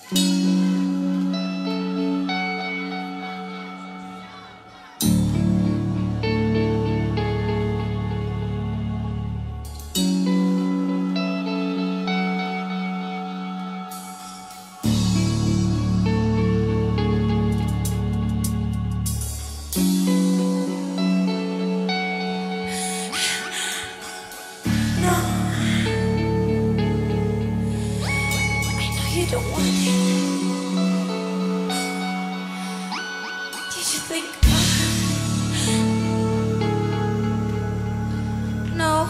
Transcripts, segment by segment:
You don't want it. Did you think? No.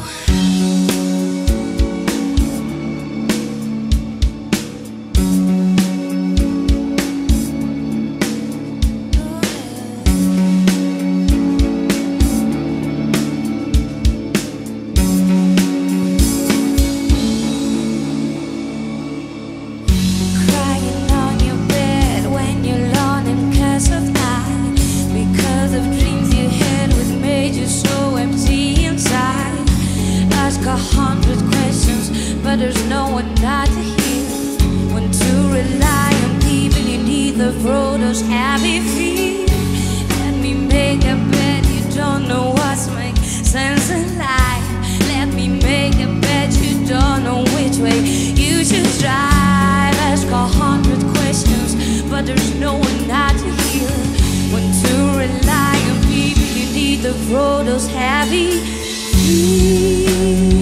But there's no one not to hear. When to rely on people, you need the throw those heavy feet. Let me make a bet, you don't know what's make sense in life. Let me make a bet, you don't know which way you should drive. Ask 100 questions, but there's no one not to hear. When to rely on people, you need the throw those heavy feet.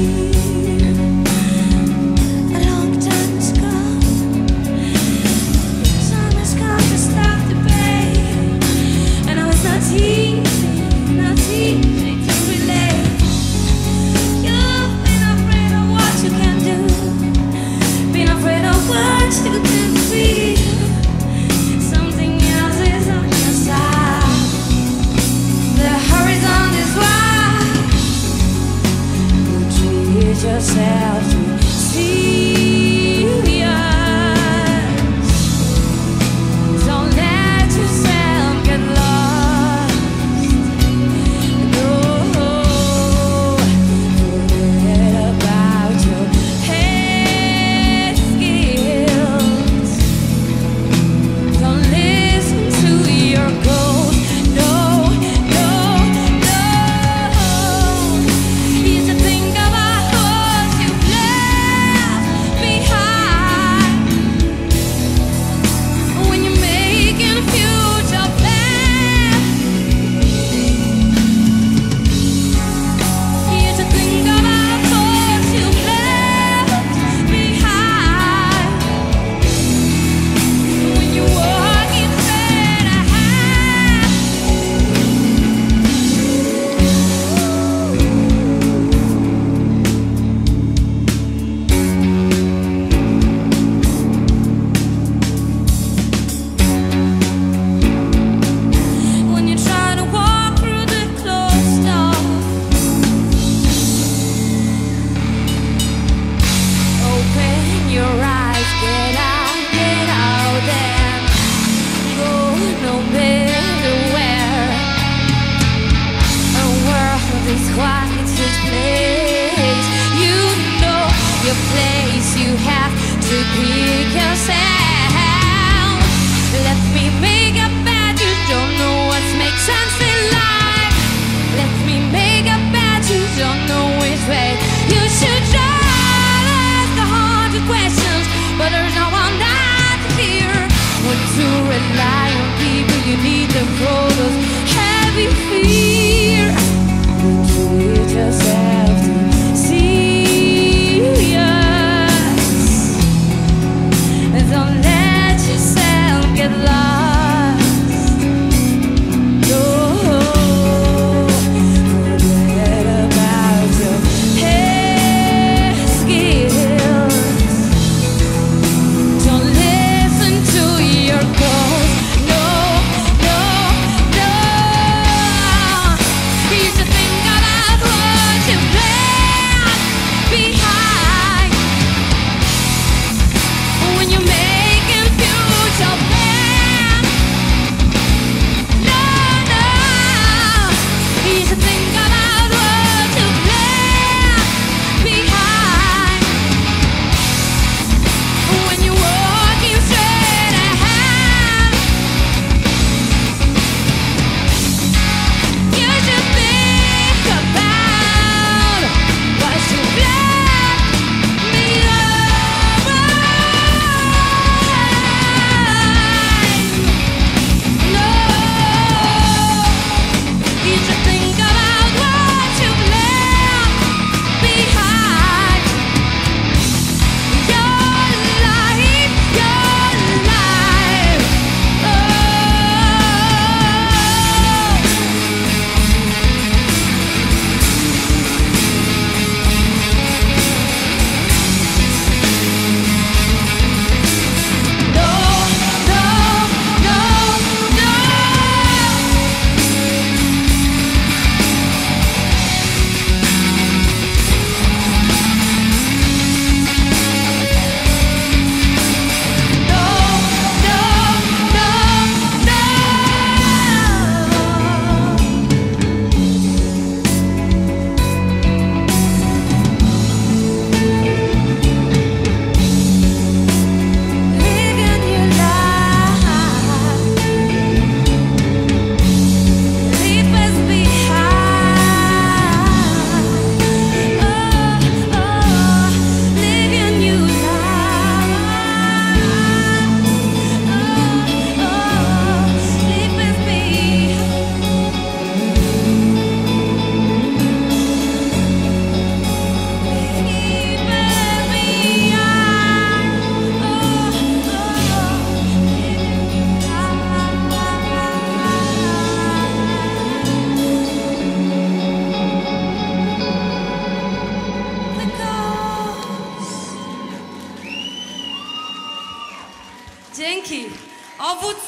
Dzięki. OWC!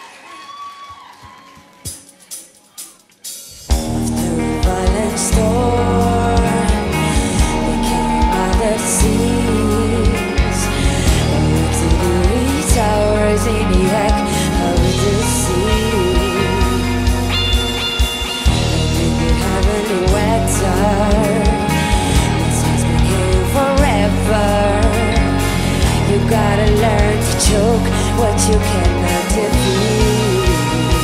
Violent storm that came out of seas. To the towers in the heck of the sea. And did you have any weather? This has been here forever. You gotta learn to choke what you cannot defeat.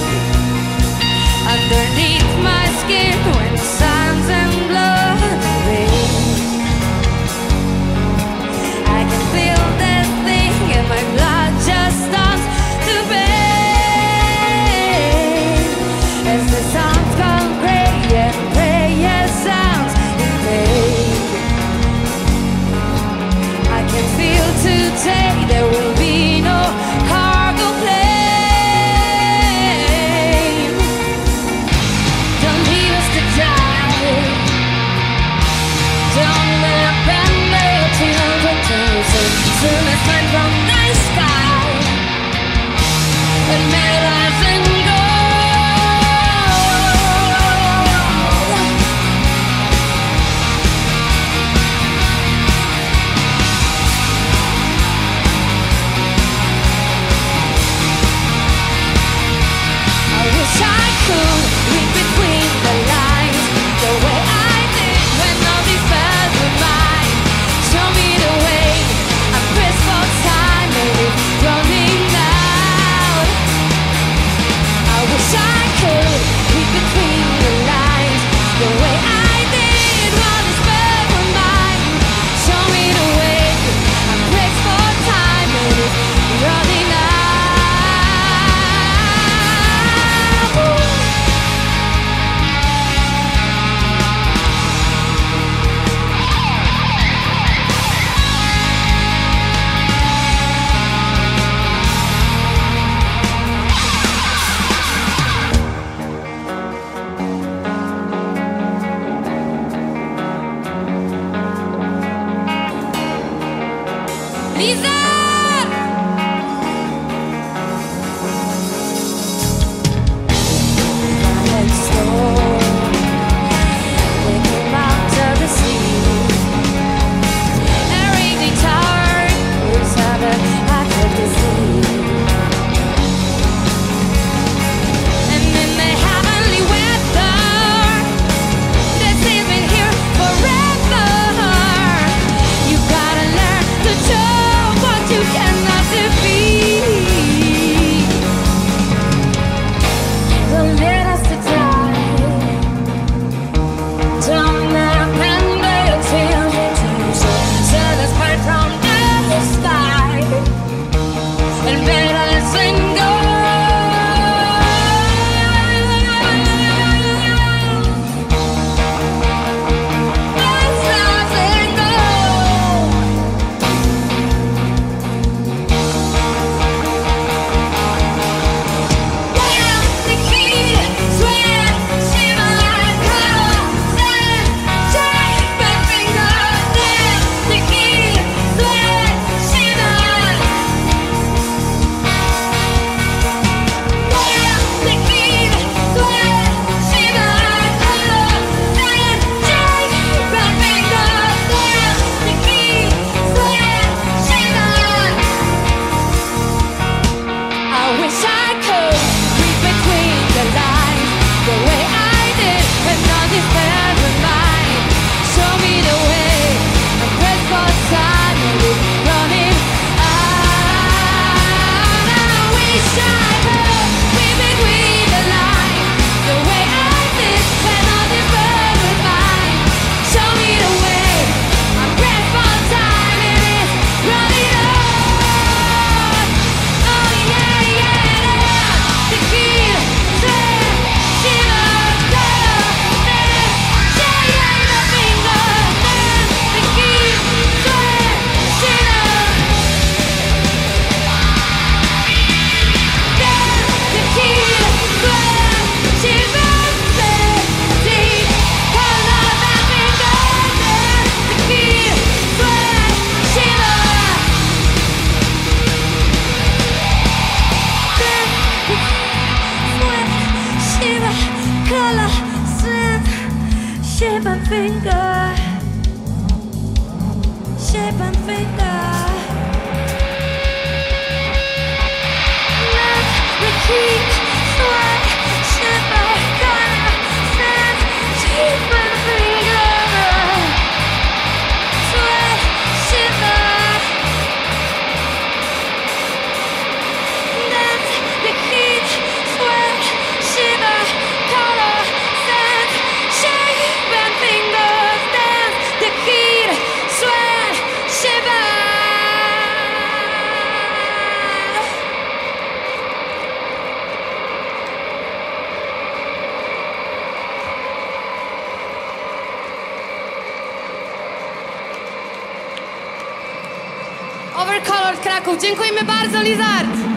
Underneath my skin, when sands and blood and rain, I can feel this thing and my blood just starts to bang. As the songs gone gray and prayer sounds in vain, I can feel today there will be no cargo plane. Color Kraków. Dziękujemy bardzo, Lizard!